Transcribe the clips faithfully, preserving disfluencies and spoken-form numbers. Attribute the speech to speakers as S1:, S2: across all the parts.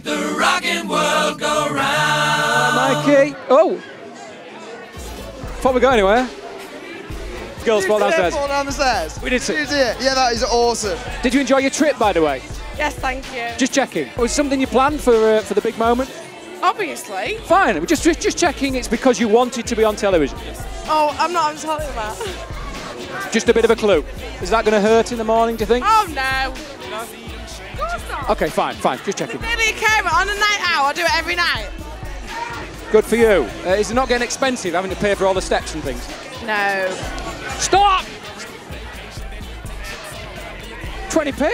S1: the rockin' world go round.
S2: Mikey. Oh. Before we go anywhere. Girls fall downstairs.
S3: Fall down the stairs.
S2: We did see.
S3: Did you see it? Yeah, that is awesome.
S2: Did you enjoy your trip, by the way?
S4: Yes, thank you.
S2: Just checking. Was it something you planned for uh, for the big moment?
S4: Obviously.
S2: Fine. We're just, just just checking. It's because you wanted to be on television.
S4: Oh, I'm not. I'm telling you that.
S2: Just a bit of a clue. Is that going to hurt in the morning? Do you think?
S4: Oh no. No. Of course not.
S2: Okay, fine, fine. Just checking.
S4: Really care, but on a night out, I do it every night.
S2: Good for you. Uh, is it not getting expensive having to pay for all the steps and things?
S4: No.
S2: Stop! twenty p?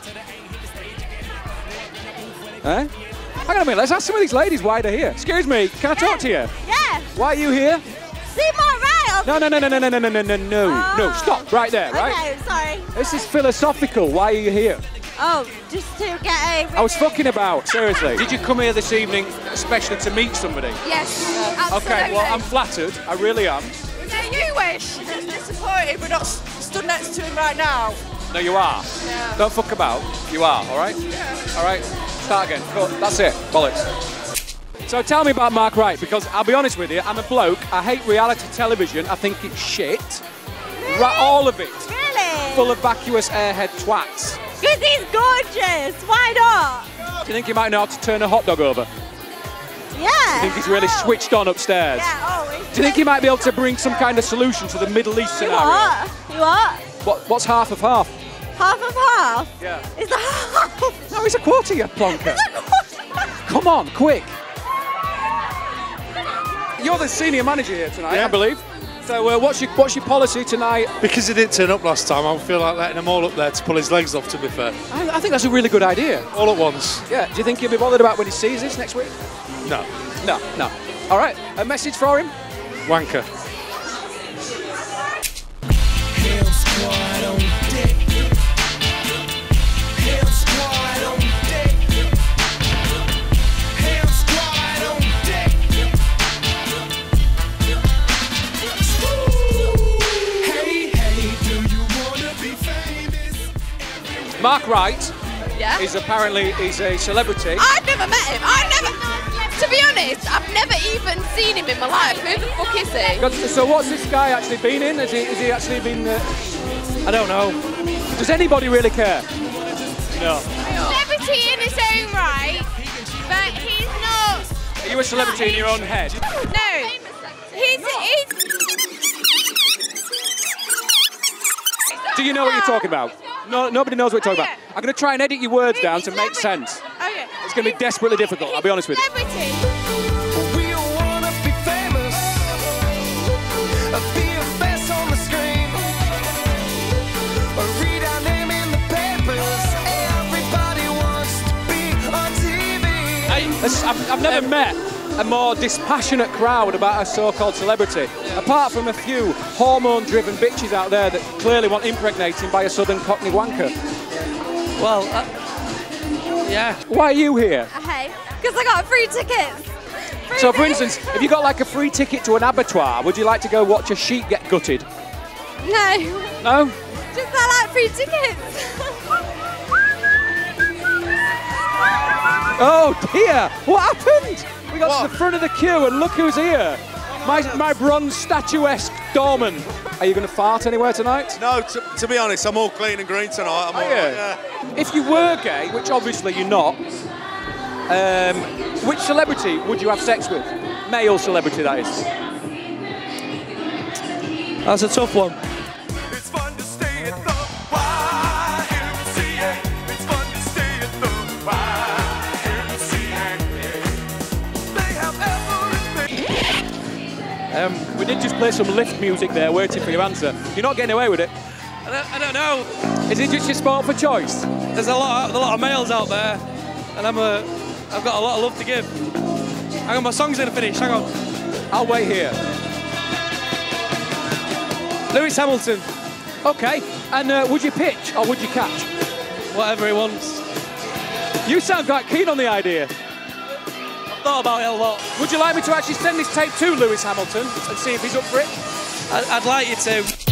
S2: Eh? Hang on a minute, let's ask some of these ladies why they're here. Excuse me, can I talk to you?
S5: Yeah.
S2: Why are you here?
S5: See my right.
S2: No, no, no, no, no, no, no, no, no, no, no.
S5: Oh.
S2: No, stop right there, right?
S5: Okay, sorry.
S2: This is philosophical. Why are you here?
S5: Oh, just to get a... Really
S2: I was fucking about, seriously.
S6: Did you come here this evening especially to meet somebody?
S4: Yes, absolutely.
S6: Okay, well, I'm flattered. I really am.
S4: Yeah, you wish. Just disappointed we're not stood next to him right now.
S6: No, you are.
S4: Yeah.
S6: Don't fuck about. You are, all right?
S4: Yeah.
S6: All right, start again. Go. That's it. Bollocks.
S2: So tell me about Mark Wright, because I'll be honest with you, I'm a bloke. I hate reality television. I think it's shit.
S5: Really?
S2: Right, all of it.
S5: Really?
S2: Full of vacuous airhead twats.
S5: Because he's gorgeous. Why not?
S2: Do you think he might know how to turn a hot dog over?
S5: Yeah.
S2: Do you think he's really
S5: oh.
S2: switched on upstairs?
S5: Yeah, oh.
S2: Do you think he might be able to bring some kind of solution to the Middle East
S5: You
S2: scenario?
S5: what? You what?
S2: What, what's half of half?
S5: Half of half?
S2: Yeah.
S5: Is the half?
S2: No, it's a quarter, you plonker. Come on, quick. You're the senior manager here tonight,
S7: Yeah.
S2: I believe. So uh, what's your what's your policy tonight?
S7: Because he didn't turn up last time, I feel like letting him all up there to pull his legs off, to be fair.
S2: I, I think that's a really good idea.
S7: All at once.
S2: Yeah. Do you think he'll be bothered about when he sees this next week?
S7: No.
S2: No, no. All right. A message for him?
S7: Wanker.
S1: Hell squad on deck. Hell squad on deck. Hell squad on deck. Hey, hey, do you wanna be famous?
S2: Mark Wright
S4: Yeah.
S2: is apparently he's a celebrity.
S4: I've never met him. I've never. To be honest, I've never even seen him in my life. Who the fuck is he?
S2: Got- So what's this guy actually been in? Has he, has he actually been... Uh, I don't know. Does anybody really care? No.
S4: Celebrity in his own right, but he's not.
S2: Are you a celebrity in your own head?
S4: No. He's. he's
S2: Do you know what you're talking about? No, nobody knows what you're talking
S4: Oh, yeah.
S2: about. I'm going to try and edit your words down to make sense.
S4: Okay.
S2: It's going to be desperately difficult, I'll be honest with you.
S4: Celebrity.
S1: We all wanna be famous. Be a face on the screen. Or read our name in the papers. Everybody wants to be on T V.
S2: It's- I've, I've never met a more dispassionate crowd about a so-called celebrity, apart from a few hormone-driven bitches out there that clearly want impregnating by a southern cockney wanker.
S8: Well, uh, yeah.
S2: Why are you here?
S5: Hey, because I got free tickets. Free
S2: So, for
S5: tickets.
S2: instance, if you got like a free ticket to an abattoir, would you like to go watch a sheep get gutted?
S5: No.
S2: No?
S5: Just I like free tickets.
S2: Oh dear, what happened? We got to the front of the queue and look who's here. My, my bronze statuesque doorman. Are you going to fart anywhere tonight?
S9: No, to, to be honest, I'm all clean and green tonight. I'm
S2: Are
S9: all
S2: you?
S9: right, yeah.
S2: If you were gay, which obviously you're not, um, which celebrity would you have sex with? Male celebrity, that is.
S8: That's a tough one.
S1: It's fun to stay at the Y M C A. It's fun to stay at the Y M C A. They have everything.
S2: Um, we did just play some lift music there, waiting for your answer. You're not getting away with it.
S8: I don't, I don't know.
S2: Is it just your sport for choice?
S8: There's a lot, of, a lot of males out there, and I'm a, I've got a lot of love to give. Hang on, my song's gonna finish. Hang on.
S2: I'll wait here.
S8: Lewis Hamilton,
S2: Okay, and uh, would you pitch or would you catch?
S8: whatever he wants.
S2: You sound quite keen on the idea.
S8: I've thought about it a lot.
S2: Would you like me to actually send this tape to Lewis Hamilton and see if he's up for it?
S8: I, I'd like you to.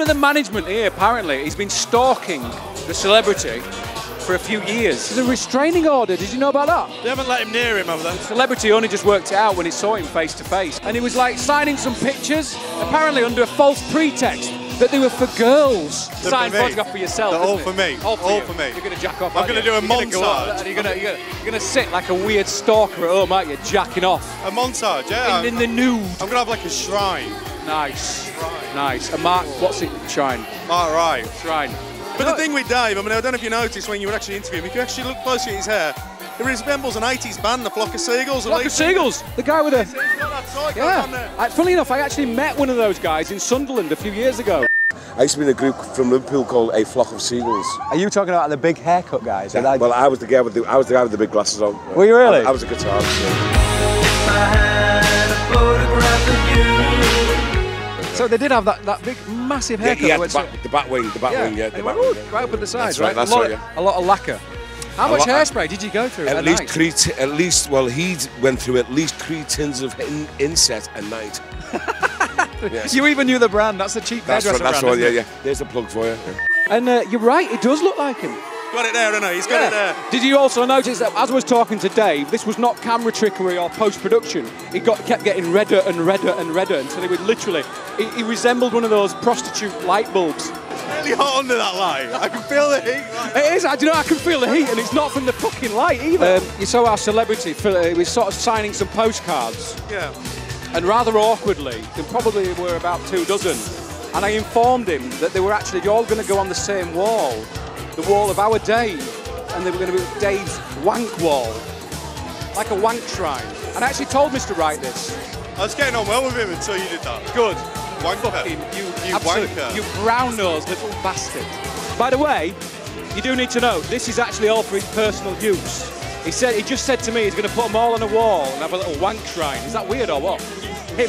S2: of the management here, apparently, he's been stalking the celebrity for a few years. There's a restraining order. Did you know about that?
S8: They haven't let him near him, have they?
S2: The celebrity only just worked it out when he saw him face to face. And he was like signing some pictures, apparently under a false pretext that they were for girls.
S9: They're
S2: Sign
S9: for me.
S2: photograph for yourself.
S9: They're all
S2: isn't
S9: for
S2: it?
S9: me.
S2: All for,
S9: All
S2: you.
S9: for me.
S2: You're going to jack off.
S9: I'm
S2: aren't
S9: gonna
S2: you?
S9: do a
S2: You're gonna go out
S9: montage.
S2: and You're going to you're gonna, you're gonna sit like a weird stalker at home, aren't you? Jacking off.
S9: A montage, yeah.
S2: In, in the nude.
S9: I'm gonna have like a shrine.
S2: Nice. Nice. And Mark, what's it? Shrine.
S9: All right.
S2: Shrine.
S9: But the thing with Dave, I mean, I don't know if you noticed when you were actually interviewing him, if you actually look closely at his hair, it resembles an eighties band, the Flock of Seagulls.
S2: Flock of Seagulls. The guy with a...
S9: He's got that psycho
S2: Yeah.
S9: on there.
S2: I, funnily enough, I actually met one of those guys in Sunderland a few years ago.
S10: I used to be in a group from Liverpool called A Flock of Seagulls.
S11: Are you talking about the big haircut guys?
S10: Yeah. Well, I was the guy with the I was the guy with the big glasses on.
S11: Were you really?
S10: I, I was a guitarist.
S11: So they did have that, that big, massive
S10: Yeah,
S11: haircut.
S10: yeah, the
S11: which-
S10: back, the back wing, the back
S11: yeah.
S10: wing, yeah, the
S11: And
S10: back
S11: went,
S10: wing.
S11: "Ooh,"
S10: Yeah.
S11: right up at the sides,
S10: That's
S11: right?
S10: right, that's
S11: a lot,
S10: right, yeah.
S11: A lot of lacquer. How
S10: A
S11: much
S10: lot-
S11: hairspray did you go through
S10: At
S11: at
S10: least
S11: night?
S10: three, t at least, well, he went through at least three tins of in inset a night. Yes.
S11: You even knew the brand. That's the cheap
S10: That's right,
S11: hairdresser
S10: that's
S11: brand.
S10: right, yeah,
S11: isn't it?
S10: yeah. There's a plug for you. Yeah.
S2: And uh, you're right, it does look like him.
S9: Got it there, haven't I? He's got it there.
S2: Did you also notice that as I was talking to Dave, this was not camera trickery or post-production. He got kept getting redder and redder and redder until he would literally, he, he resembled one of those prostitute light bulbs.
S9: It's really hot under that light. I can feel the heat. Right.
S2: It is, do you know, I can feel the heat and it's not from the fucking light either. Um, you saw our celebrity, Phil, he was sort of signing some postcards.
S9: Yeah.
S2: And rather awkwardly, there probably were about two dozen, and I informed him that they were actually all going to go on the same wall, the wall of our Dave, and they were going to be Dave's wank wall, like a wank shrine. And I actually told Mister Wright this.
S9: I was getting on well with him until you did that.
S2: Good.
S9: Wanker.
S2: Fucking, you,
S9: You
S2: absolute-
S9: wanker.
S2: You brown-nosed little bastard. By the way, you do need to know, this is actually all for his personal use. He said, he just said to me he's going to put them all on a wall and have a little wank shrine. Is that weird or what? Him.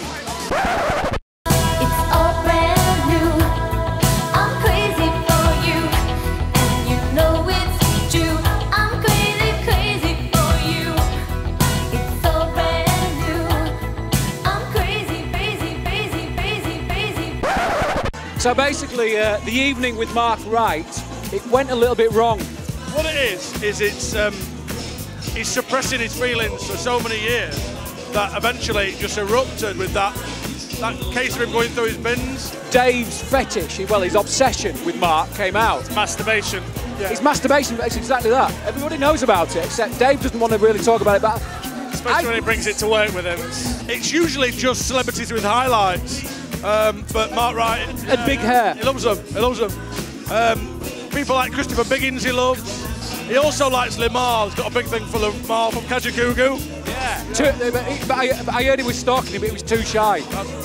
S5: It's all brand new. I'm crazy for you, and you know it's true. I'm crazy, crazy for you. It's all brand new. I'm crazy, crazy, crazy, crazy, crazy.
S2: So basically, uh, the evening with Mark Wright, it went a little bit wrong.
S8: What it is, is it's um, he's suppressing his feelings for so many years that eventually it just erupted with that that case of him going through his bins.
S2: Dave's fetish, well, his obsession with Mark came out.
S8: Masturbation. Yeah.
S2: His masturbation, it's exactly that. Everybody knows about it, except Dave doesn't want to really talk about it. But
S8: Especially
S2: I-
S8: when he brings it to work with him. It's, it's usually just celebrities with highlights. Um, but Mark Wright...
S2: And big hair.
S8: He loves them. He loves them. Um, people like Christopher Biggins he loves. He also likes Lamar. He's got a big thing for Lamar from Kajagoogoo.
S2: Yeah. Too, but he- but I, but I heard he was stalking him, but he was too shy.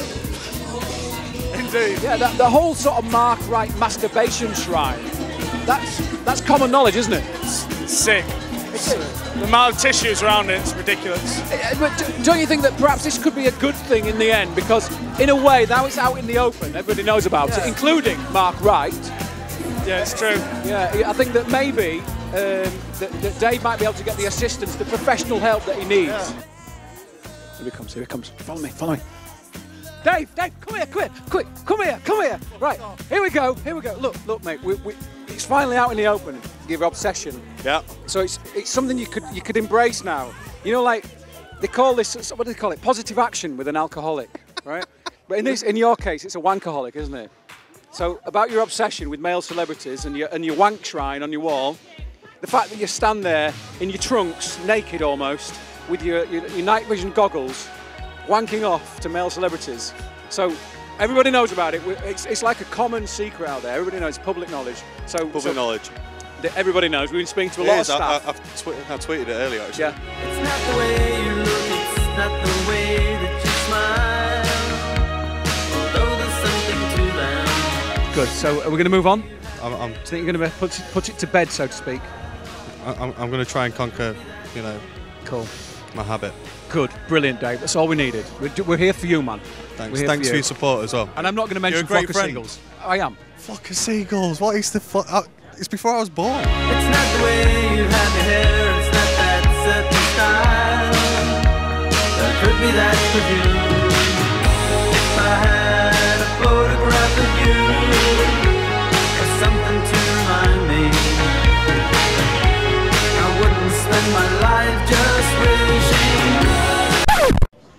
S8: Indeed.
S2: Yeah, that, the whole sort of Mark Wright masturbation shrine, that's that's common knowledge, isn't it?
S8: Sick. It's, the amount of tissues around it, it's ridiculous.
S2: Uh, But d- don't you think that perhaps this could be a good thing in the end? Because in a way, now it's out in the open, everybody knows about
S8: Yeah.
S2: it, including Mark Wright.
S8: Yeah, it's true.
S2: Yeah, I think that maybe um, that, that Dave might be able to get the assistance, the professional help that he needs.
S8: Yeah.
S2: Here he comes, here he comes. Follow me, follow me. Dave, Dave, come here, quick, quick, come here, come here. Right, here we go, here we go. Look, look, mate, we, we, it's finally out in the open, your obsession.
S9: Yeah.
S2: So it's it's something you could you could embrace now. You know, like they call this, what do they call it? Positive action with an alcoholic, right? But in this, in your case, it's a wankaholic, isn't it? So about your obsession with male celebrities and your and your wank shrine on your wall, the fact that you stand there in your trunks, naked almost, with your your, your night vision goggles, wanking off to male celebrities. So everybody knows about it. It's, it's like a common secret out there. Everybody knows, public knowledge. So
S9: Public
S2: so
S9: knowledge.
S2: that everybody knows. We've been speaking to a
S9: It
S2: lot
S9: is.
S2: of
S9: I,
S2: staff.
S9: I, I've twi I tweeted it earlier, actually.
S2: Yeah.
S1: It's not the way you look, it's not the way that you smile. Although there's something to them.
S11: Good. So are we going to move on?
S9: I'm, I'm,
S11: Do you think you're going to put it, put it to bed, so to speak?
S9: I'm, I'm going to try and conquer, you know,
S11: Cool.
S9: my habit.
S11: Good. Brilliant, Dave. That's all we needed. We're, we're here for you, man.
S9: Thanks.
S11: We're here
S9: Thanks
S11: for
S9: for
S11: you.
S9: your support as well.
S11: And I'm not going to mention
S9: You're a great
S11: Flock of
S9: friend.
S11: Seagulls. I am.
S9: Flock of Seagulls. What is the fuck? Uh, it's before I was born.
S1: It's not the way you have your hair, it's not that certain style. But it could be that for you. If I had a photograph of you.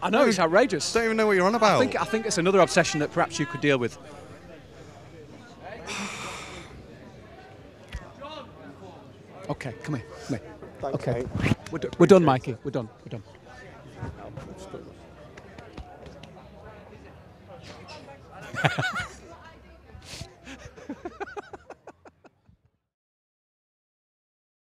S11: I know, it's outrageous.
S12: Don't even know what you're on about.
S11: I think, I think it's another obsession that perhaps you could deal with. Okay, come here. Come here.
S13: Thanks,
S11: okay.
S13: mate.
S11: We're, do- we're done, Mikey. We're done. We're done.